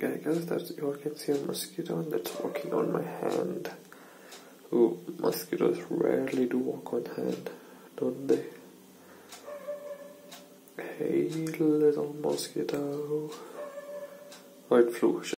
I guess that you can see a mosquito and that's walking on my hand. Ooh, mosquitoes rarely do walk on hand, don't they? Hey little mosquito. Oh, it flew.